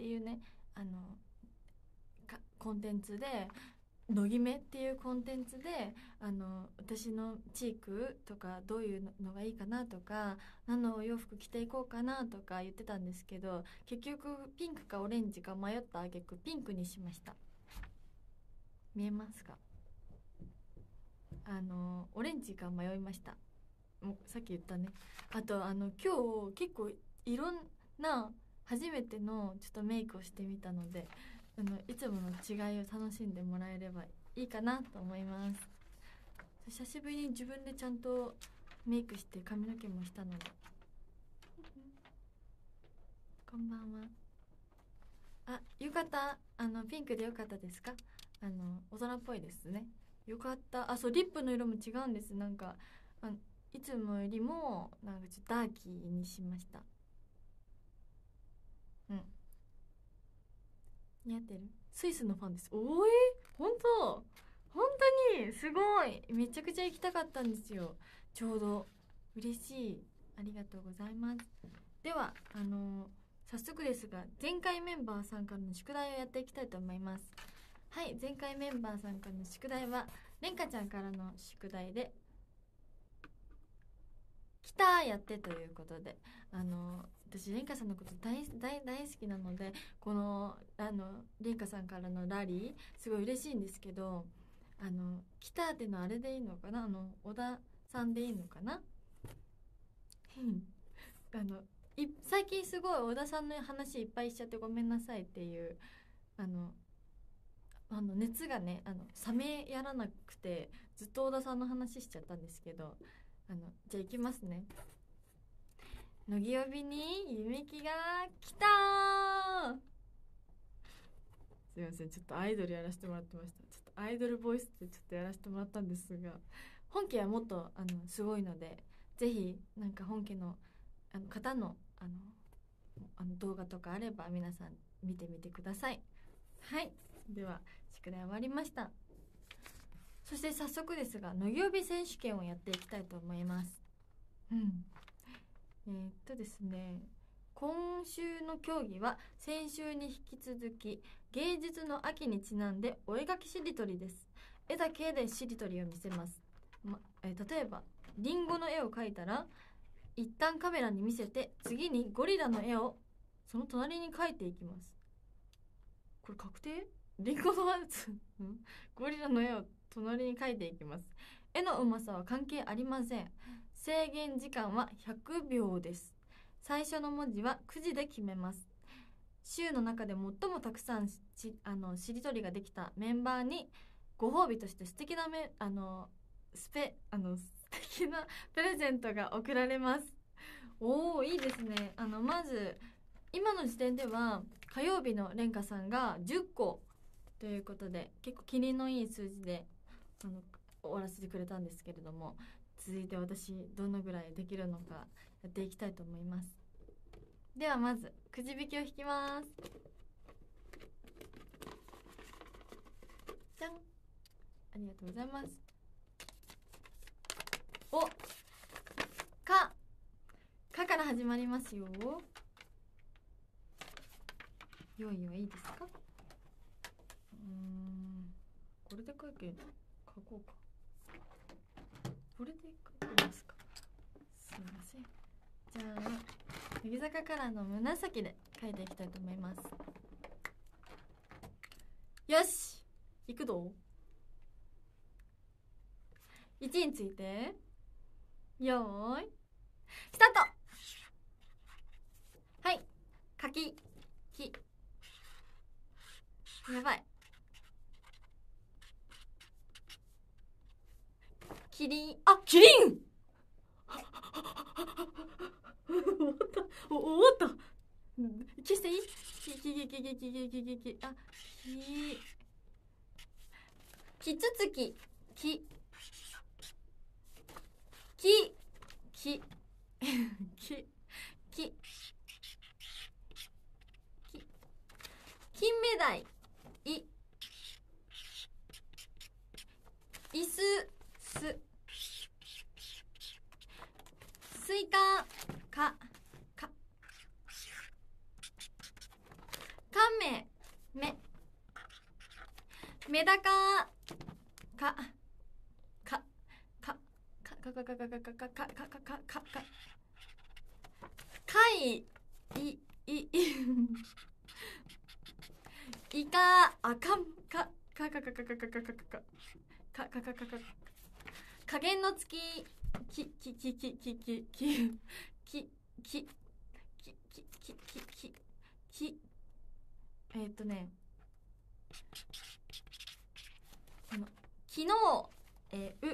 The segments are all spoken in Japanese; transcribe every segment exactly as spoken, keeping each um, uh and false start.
っていうねあのコンテンツでのぎめっていうコンテンツであの私のチークとかどういうのがいいかなとか何のお洋服着ていこうかなとか言ってたんですけど、結局ピンクかオレンジか迷った挙句ピンクにしました。見えますか？あのオレンジか迷いました。もうさっき言ったね。あとあの今日結構いろんな初めてのちょっとメイクをしてみたので、あのいつもの違いを楽しんでもらえればいいかなと思います。久しぶりに自分でちゃんとメイクして髪の毛もしたのでこんばんは。あ、よかった。あのピンクでよかったですか？あの大人っぽいですね。よかった。あ、そうリップの色も違うんです。なんかあいつもよりもなんかちょっとダーキーにしました。うん、似合ってる。スイスのファンです。おーい、本当本当にすごい。めちゃくちゃ行きたかったんですよ。ちょうど嬉しい。ありがとうございます。ではあの早速ですが、前回メンバーさんからの宿題をやっていきたいと思います。はい、前回メンバーさんからの宿題はれんかちゃんからの宿題で来たやってということで、あの私れんかさんのこと大大大好きなので、このあのれんかさんからのラリーすごい嬉しいんですけど、あの来たってのあれでいいのかな、あの小田さんでいいのかなあのい最近すごい小田さんの話いっぱいしちゃってごめんなさいっていうあのあの熱がねあの冷めやらなくてずっと小田さんの話しちゃったんですけど、あのじゃあいきますね。乃木帯にゆめきが来たー。すいません、ちょっとアイドルやらせてもらってました。ちょっとアイドルボイスでちょっとやらせてもらったんですが、本家はもっとあのすごいので、ぜひなんか本家のあの方のあのあの動画とかあれば皆さん見てみてください。はい、では宿題終わりました。そして早速ですが乃木帯選手権をやっていきたいと思います。うんえー、っとですね今週の競技は先週に引き続き芸術の秋にちなんでお絵描きしりとりです。絵だけでしりとりを見せます、まえー、例えばリンゴの絵を描いたら一旦カメラに見せて次にゴリラの絵をその隣に描いていきます。これ確定？リンゴのゴリラの絵を隣に描いていきます。絵のうまさは関係ありません。制限時間はひゃくびょうです。最初の文字はくじで決めます。週の中で最もたくさんしあのしりとりができたメンバーにご褒美として素敵なめあのスペあの素敵なプレゼントが贈られます。おー、いいですね。あのまず今の時点では火曜日のれんかさんがじゅっこということで結構キリのいい数字であの終わらせてくれたんですけれども、続いて私どのぐらいできるのかやっていきたいと思います。ではまずくじ引きを引きます。じゃん、ありがとうございます。おかかから始まりますよ。用意はいいですか？うーんこれで書け書こうか。これで書きますか。すいません。じゃあ乃木坂からの紫で書いていきたいと思います。よしいくぞ。いちについてよーいスタート。はい、書ききやばい。キリン、あ、キリン終わったお終わった消していい？きききききききききあききつつきききききき金目鯛いいすすスイカかかかメダカかかかかかかかかかかかかかかかかかいいいいイカあかんかかかかかかかかかかかかかかか加減の月きききききききききききききききえっとねあの昨日えー、う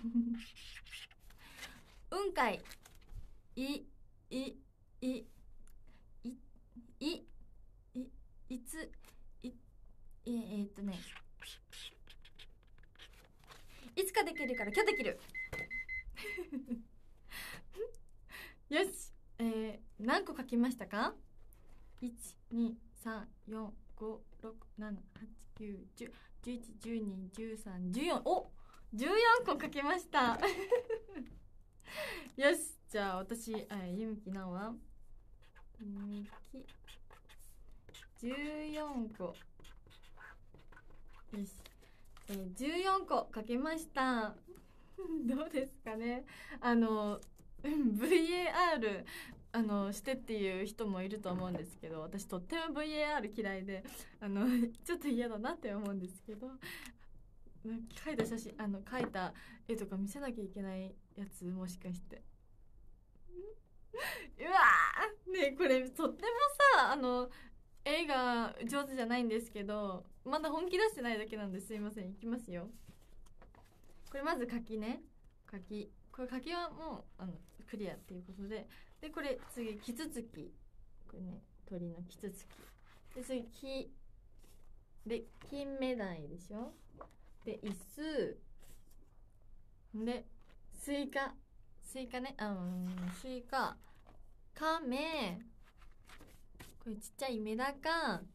うんかいいいいいいいいついえー、っとねいつかできるから今日できるよし、えー、何個書きましたか？ いち、に、さん、よん、ご、ろく、なな、はち、きゅう、じゅう、じゅういち、じゅうに、じゅうさん、じゅうよんおじゅうよんこ書きましたよし、じゃあ私、えゆみきなおはゆみきじゅうよんこよし、えー、じゅうよんこ書けましたどうですかね。あのブイエーアール あのしてっていう人もいると思うんですけど、私とっても ブイエーアール 嫌いであのちょっと嫌だなって思うんですけど、描いた写真あの描いた絵とか見せなきゃいけないやつ、もしかしてうわーね、これとってもさあの絵が上手じゃないんですけど、まだ本気出してないだけなんですいません。いきますよ。これまず柿ね、柿、これ柿はもうあのクリアっていうことで、でこれ次キツツキ、これね鳥のキツツキで、次木で金目鯛でしょ、で椅子でスイカ、スイカね、あうんスイカ、カメ、これちっちゃいメダカ、あ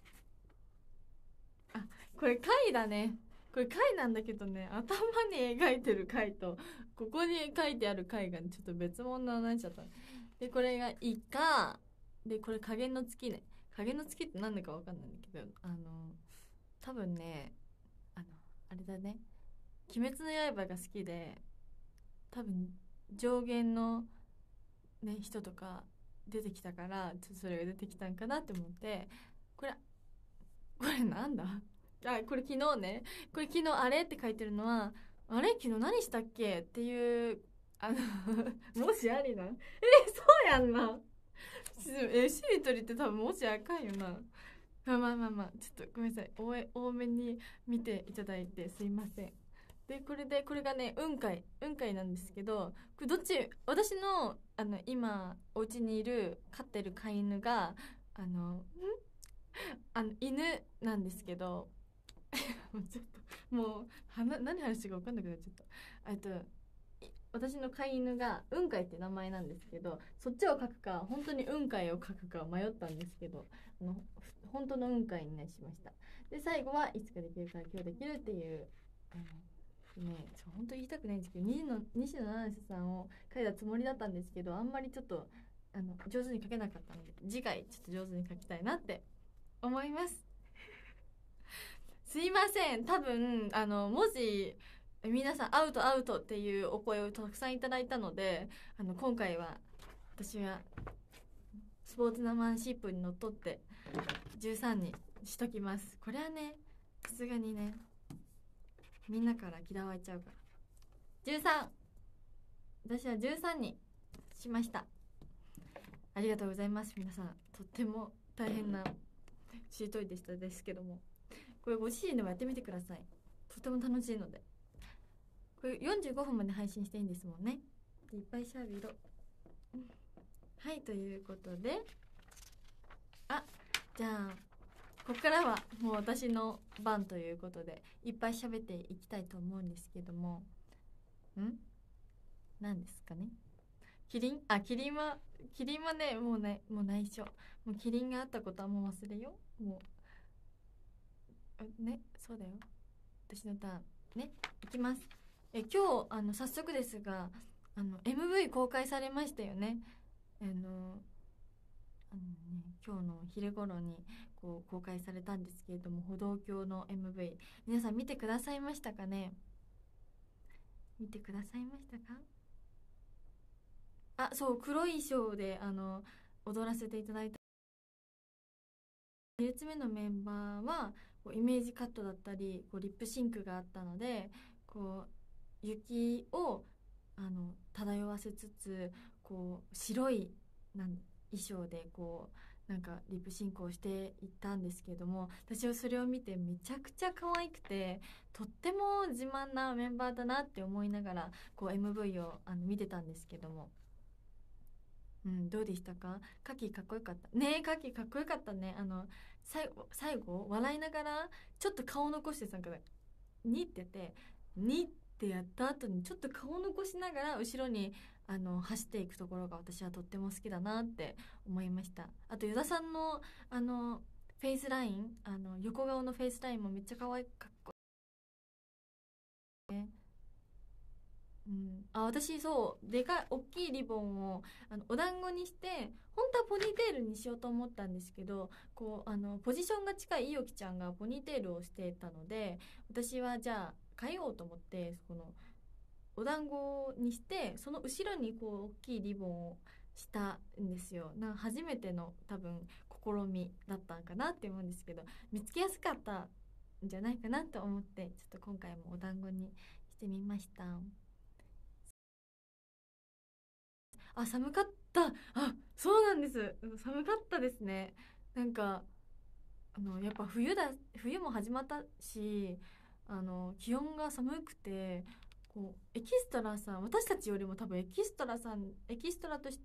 これ貝だね、これ貝なんだけどね、頭に描いてる貝とここに書いてある貝がちょっと別物になっちゃった。でこれがイカで、これ加減の月ね、加減の月って何だか分かんないんだけど、あの多分ねあのあれだね、鬼滅の刃が好きで、多分上限のね人とか出てきたから、ちょっとそれが出てきたんかなって思って、これこれなんだあ、これ昨日ね、これ昨日あれって書いてるのは、あれ昨日何したっけっていう、あのもしありな、えそうやんな、えしりとりって多分もしあかんよな。まあまあまあまあ、ちょっとごめんなさい、多多めに見ていただいてすいません。でこれでこれがね雲海、雲海なんですけど、これどっち、私のあの今お家にいる飼ってる飼い犬があのんあの犬なんですけどもうちょっともうはな何話してか分かんなくなっちゃった。えっと私の飼い犬が雲海って名前なんですけど、そっちを書くか本当に雲海を書くか迷ったんですけど、あの本当の雲海に、ね、しました。で最後はいつかできるから今日できるっていう、あのね、本当言いたくないんですけど、西野西野七瀬さんを書いたつもりだったんですけど、あんまりちょっとあの上手に書けなかったので、次回ちょっと上手に書きたいなって思いますすいません。多分あの文字皆さんアウトアウトっていうお声をたくさんいただいたので、あの今回は私はスポーツナマンシップにのっとってじゅうさんにしときます。これはねさすがにねみんなから嫌われちゃうから、じゅうさん、私はじゅうさんにしました。ありがとうございます。皆さんとっても大変なしりとりでしたですけども、これご自身でもやってみてください。とても楽しいので。これよんじゅうごふんまで配信していいんですもんね。いっぱいしゃべろ。はい、ということで、あ、じゃあここからはもう私の番ということでいっぱい喋っていきたいと思うんですけども、ん何ですかね。キリン、あ、キリンはキリンはねもうねもう内緒、もうキリンがあったことはもう忘れよう。もうね、そうだよ、私のターンね、いきます。え今日あの早速ですが、あの エムブイ 公開されましたよね。あのあのね今日の昼頃にこう公開されたんですけれども、歩道橋の エムブイ、 皆さん見てくださいましたかね。見てくださいましたか。あ、そう、黒い衣装であの踊らせていただいた。に列目のメンバーはこうイメージカットだったりこうリップシンクがあったので、こう雪をあの漂わせつつ、こう白いなん衣装でこうなんかリップシンクをしていったんですけれども、私はそれを見てめちゃくちゃ可愛くて、とっても自慢なメンバーだなって思いながらこう エムブイ をあの見てたんですけども、うん、どうでしたか。カキかっこよかったね。カキかっこよかったね。あの最後最後笑いながらちょっと顔残してさ、からにってやってにってやった後にちょっと顔残しながら後ろにあの走っていくところが私はとっても好きだなって思いました。あと依田さんのあのフェイスライン、あの横顔のフェイスラインもめっちゃ可愛い、かっこいいね。うん、あ、私そうでかい大きいリボンをあのお団子にして、本当はポニーテールにしようと思ったんですけど、こうあのポジションが近いいおきちゃんがポニーテールをしてたので、私はじゃあ変えようと思って、このお団子にしてその後ろにこう大きいリボンをしたんですよ。なんか初めての多分試みだったんかなって思うんですけど、見つけやすかったんじゃないかなと思って、ちょっと今回もお団子にしてみました。あ、寒かった。あ、そうなんです。寒かったですね。なんか、あの、やっぱ冬だ、冬も始まったし、あの、気温が寒くて、こう、エキストラさん、私たちよりも多分エキストラさん、エキストラとして、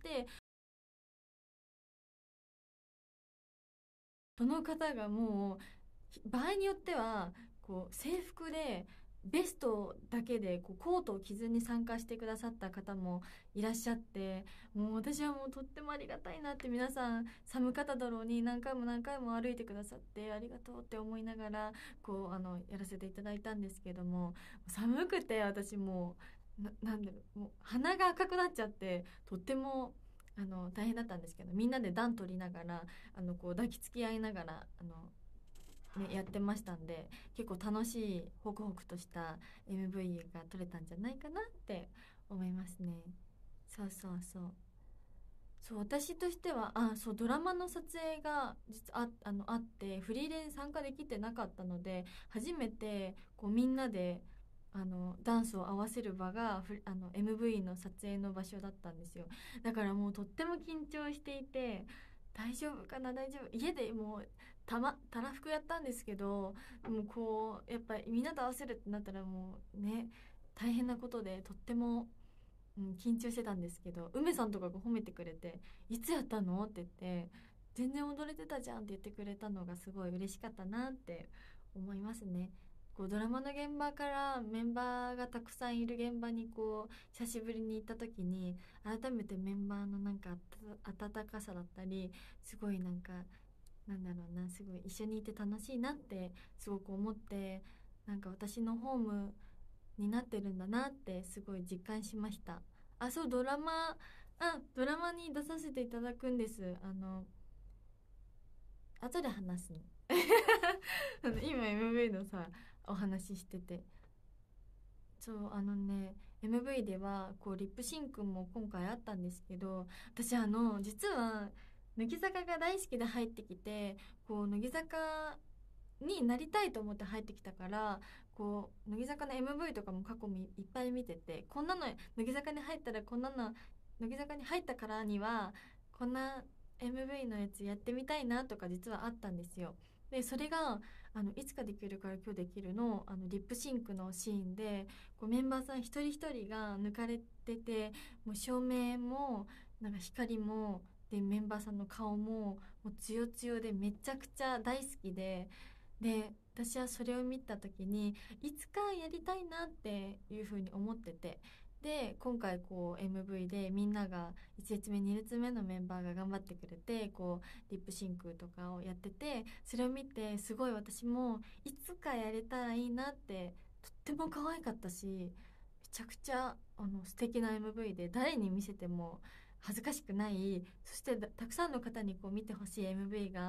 その方がもう、場合によっては、こう、制服で、ベストだけでこうコートを着ずに参加してくださった方もいらっしゃって、もう私はもうとってもありがたいなって、皆さん寒かっただろうに何回も何回も歩いてくださってありがとうって思いながらこうあのやらせていただいたんですけども、寒くて私もうな、なんだろう、もう鼻が赤くなっちゃって、とってもあの大変だったんですけど、みんなで暖取りながらあのこう抱きつき合いながらあのね、やってましたんで、結構楽しいホクホクとした エムブイ が撮れたんじゃないかなって思いますね。そうそうそう。そう、私としてはあそうドラマの撮影が実はあ、あのあってフリーで参加できてなかったので、初めてこうみんなであのダンスを合わせる場がフあの エムブイ の撮影の場所だったんですよ。だからもうとっても緊張していて、大丈夫かな大丈夫、家でもうたまたらふくやったんですけど、もうこうやっぱりみんなと合わせるってなったらもうね、大変なことでとっても、うん、緊張してたんですけど、梅さんとかが褒めてくれて「いつやったの?」って言って、「全然踊れてたじゃん」って言ってくれたのがすごい嬉しかったなって思いますね。こうドラマの現場からメンバーがたくさんいる現場にこう久しぶりに行った時に、改めてメンバーのなんかあた温かさだったり、すごいなんかなんだろうな、すごい一緒にいて楽しいなってすごく思って、なんか私のホームになってるんだなってすごい実感しました。あ、そう、ドラマ、あ、ドラマに出させていただくんです。あの、後で話すね。あの今 エムブイ のさ、お話ししてて。そう、あのね、エムブイ ではこうリップシンクも今回あったんですけど、私あの、実は、乃木坂が大好きで入ってきて、こう、乃木坂になりたいと思って入ってきたから、こう乃木坂の エムブイ とかも過去にいっぱい見てて、こんなの乃木坂に入ったら、こんなの乃木坂に入ったからにはこんな エムブイ のやつやってみたいなとか実はあったんですよ。でそれがあのいつかできるから今日できるのあのリップシンクのシーンで、こうメンバーさん一人一人が抜かれてて、もう照明もなんか光もで、メンバーさんの顔ももうつよつよでめちゃくちゃ大好きで、で私はそれを見た時にいつかやりたいなっていうふうに思ってて、で今回こう エムブイ でみんながいち列目に列目のメンバーが頑張ってくれて、こうリップシンクとかをやってて、それを見てすごい私もいつかやれたらいいなって、とっても可愛かったし、めちゃくちゃあの素敵な エムブイ で誰に見せても恥ずかしくない、そしてたくさんの方にこう見てほしい エムブイ が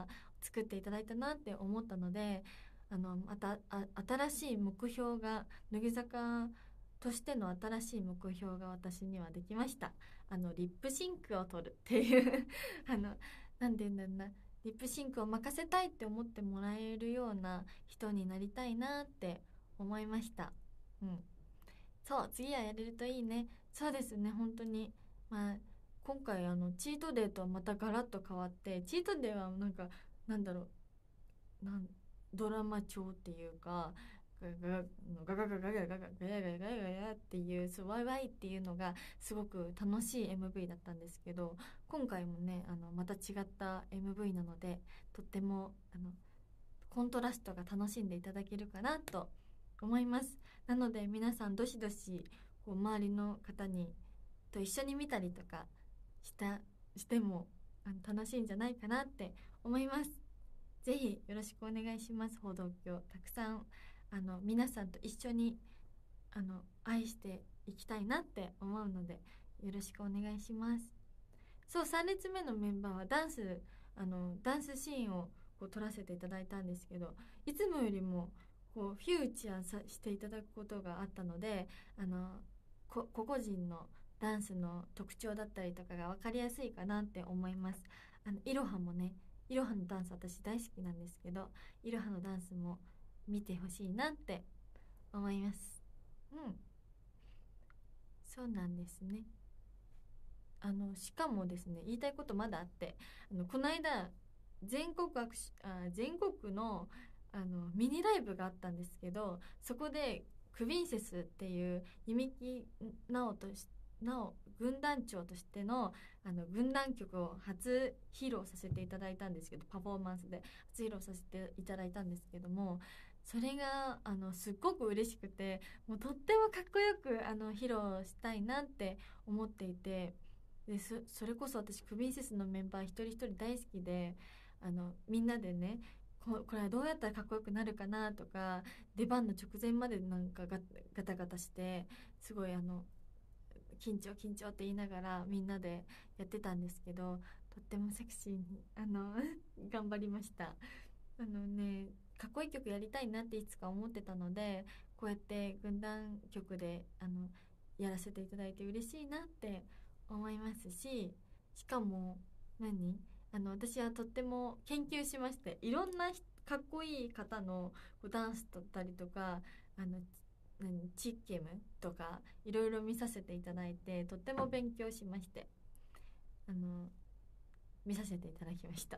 作っていただいたなって思ったので、あのまたあ新しい目標が、乃木坂としての新しい目標が私にはできました。あのリップシンクを取るっていうあのなんて言うんだろうな、リップシンクを任せたいって思ってもらえるような人になりたいなって思いました。うん、そう次はやれるといいね。そうですね、本当に。まあ今回あのチートデーとはまたガラッと変わって、チートデーはなんかなんだろう、なんドラマ調っていうか、ガガガガガガガガガガガガガガガガっていう、そうワイワイっていうのがすごく楽しい エムブイ だったんですけど、今回もねあのまた違った エムブイ なので、とってもあのコントラストが楽しんでいただけるかなと思います。なので皆さんどしどしこう周りの方にと一緒に見たりとかしたしてもあの楽しいんじゃないかなって思います。ぜひよろしくお願いします。報道協たくさんあの皆さんと一緒にあの愛していきたいなって思うのでよろしくお願いします。そうさん列目のメンバーはダンスあのダンスシーンをこう撮らせていただいたんですけど、いつもよりもこうフューチャーさしていただくことがあったので、あのこ個々人のダンスの特徴だったりとかが分かりやすいかなって思います。あのいろはもね、いろはのダンス私大好きなんですけど、いろはのダンスも見てほしいなって思います。うん、そうなんですね。あのしかもですね、言いたいことまだあって、あのこの間全国握手あ全国のあのミニライブがあったんですけど、そこでクビンセスっていう弓木直とし直軍団長としてのあの軍団曲を初披露させていただいたんですけど、パフォーマンスで初披露させていただいたんですけども、それがあのすっごく嬉しくて、もうとってもかっこよくあの披露したいなって思っていて、で そ, それこそ私クビンセスのメンバー一人一人大好きで、あのみんなでねここれはどうやったらかっこよくなるかなとか、出番の直前までなんかガガタガタしてすごいあの緊張緊張って言いながらみんなでやってたんですけど、とってもセクシーにあの頑張りました。あのねかっこいい曲やりたいなっていつか思ってたので、こうやって軍団曲であのやらせていただいて嬉しいなって思いますし、しかも何あの私はとっても研究しまして、いろんなかっこいい方のダンスだったりとか、あの何チッケムとかいろいろ見させていただいて、とっても勉強しまして、あの見させていただきました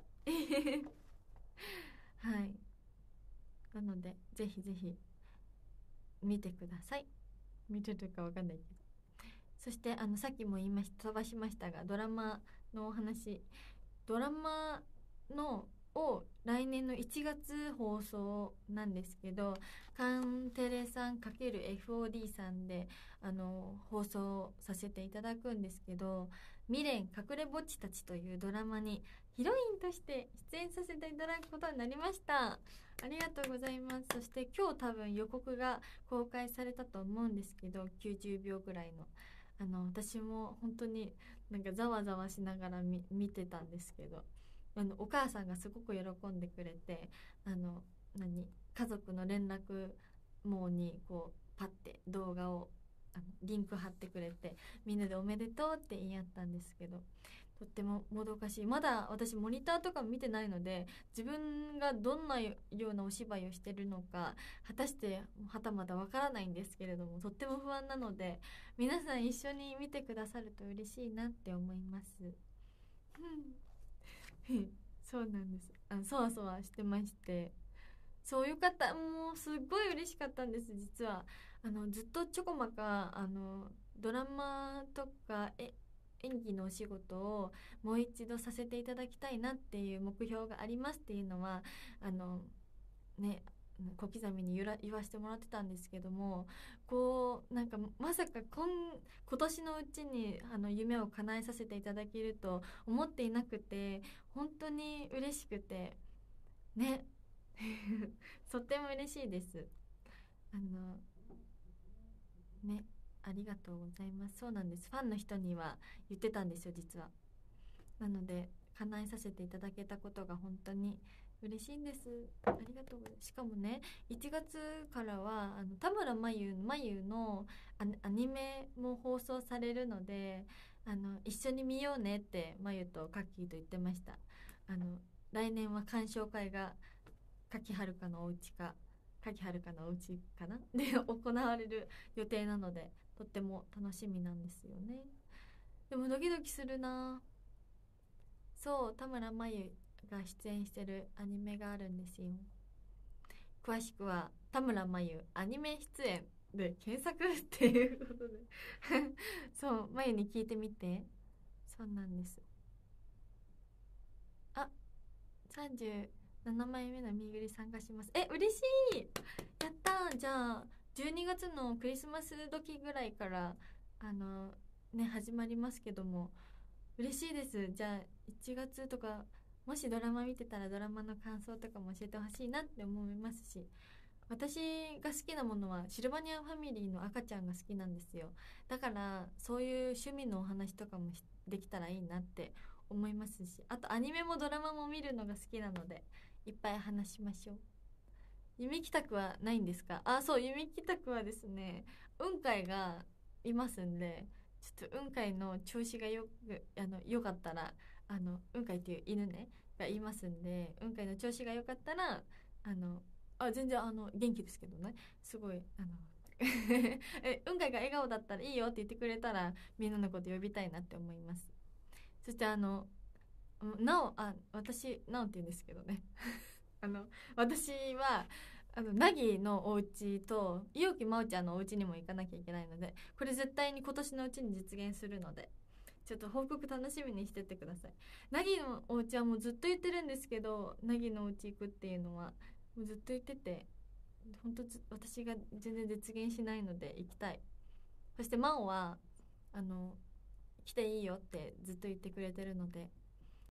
はい、なのでぜひぜひ見てください。見てるかわかんないけど。そしてあのさっきも言いました飛ばしましたが、ドラマのお話、ドラマのを来年のいちがつ放送なんですけど、カンテレさん ×エフオーディー さんであの放送させていただくんですけど、未練隠れぼっちたちというドラマにヒロインとして出演させていただくことになりました。ありがとうございます。そして今日多分予告が公開されたと思うんですけど、きゅうじゅうびょうぐらいのあの私も本当になんかざわざわしながら見見てたんですけど、あのお母さんがすごく喜んでくれて、あの何家族の連絡網にこうパッて動画をあのリンク貼ってくれて、みんなでおめでとうって言い合ったんですけど、とってももどかしい。まだ私モニターとか見てないので、自分がどんなようなお芝居をしてるのか果たしてはたまたわからないんですけれども、とっても不安なので、皆さん一緒に見てくださると嬉しいなって思いますそうなんです。あのそわそわしてまして、そうよかった、もうすっごい嬉しかったんです。実はあのずっとちょこまかあのドラマとかえ演技のお仕事をもう一度させていただきたいなっていう目標がありますっていうのはあのね小刻みに言わ言わせてもらってたんですけども、こうなんかまさか今今年のうちにあの夢を叶えさせていただけると思っていなくて、本当に嬉しくてねとっても嬉しいです。あのねありがとうございます。そうなんです、ファンの人には言ってたんですよ実は。なので叶えさせていただけたことが本当に嬉しいんです。ありがとうございます。しかもね、いちがつからはあの田村真由真由のアニアニメも放送されるので、あの一緒に見ようねって真由とカッキーと言ってました。あの来年は鑑賞会が柿はるかのお家か柿はるかのお家かなで行われる予定なので、とっても楽しみなんですよね。でもドキドキするな。そう田村真由が出演してるアニメがあるんですよ。詳しくは田村真由アニメ出演で検索っていうことでそう真由に聞いてみて。そうなんです。あ、さんじゅうななまいめのみぐり参加します。え、嬉しい。やったー。じゃあじゅうにがつのクリスマス時ぐらいからあのね始まりますけども、嬉しいです。じゃあいちがつとかもしドラマ見てたらドラマの感想とかも教えてほしいなって思いますし、私が好きなものはシルバニアファミリーの赤ちゃんが好きなんですよ。だからそういう趣味のお話とかもできたらいいなって思いますし、あとアニメもドラマも見るのが好きなのでいっぱい話しましょう。弓帰宅はないんですか？あ、そう、弓帰宅はですね、雲海がいますんで、ちょっと雲海の調子がよくあのよかったら、あの雲海っていう犬ねがいますんで、雲海の調子が良かったら、あのあ全然あの元気ですけどね、すごいあのえ雲海が笑顔だったらいいよって言ってくれたら、みんなのこと呼びたいなって思います。そしてあのなおあ私なおって言うんですけどねあの私はあのナギのお家と伊予木真央ちゃんのお家にも行かなきゃいけないので、これ絶対に今年のうちに実現するので、ちょっと報告楽しみにしてってください。ナギのお家はもうずっと言ってるんですけど、ナギのお家行くっていうのはもうずっと言ってて、本当私が全然実現しないので行きたい。そして真央はあの来ていいよってずっと言ってくれてるので、